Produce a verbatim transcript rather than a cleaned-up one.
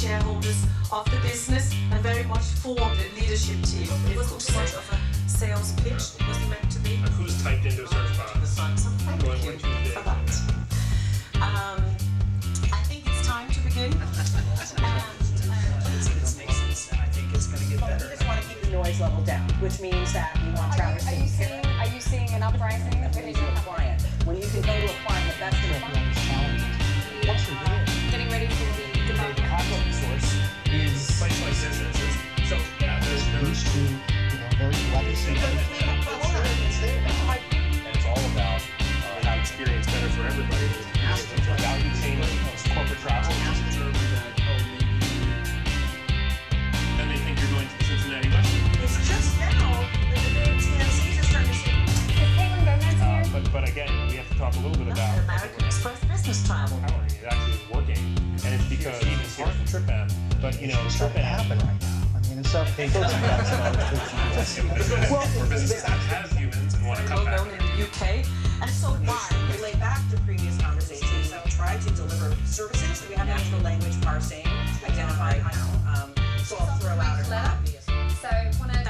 shareholders of the business and very much for the leadership team. It wasn't too much of a sales pitch, it wasn't meant to be. Uh, who's typed into a search box? So thank Going you one, two, three. for that. Um, I think it's time to begin. and, uh, This makes sense, and I think it's going to get better. We just want to keep the noise level down, which means that we want Are Travis you, are to you be seeing, are you seeing an uprising? When you a client, when you can go to a client, the best in the Once you're there, Getting ready for the the demand. content source is A place like this is just, so, yeah, there's, there's, used to, you know, very legacy. and it's all about uh, how experience better for everybody. It's a value chain of corporate travel. And they think you're going to the Cincinnati West. It's just now that the big T M Cs are starting to say, Is Caitlin Gomez Uh, here? but, but again, we have to talk a little bit about American Express business travel. how it actually is working. And it's because it's hard for TripApp, but you know, It's starting to TripApp happen right now. I mean, it's up. They go to for businesses that have humans and want to come Well back. known in the U K. And so why? relate back to previous conversations, so try to deliver services that we have natural language parsing, identify, um, so I'll throw out an obvious. So, want to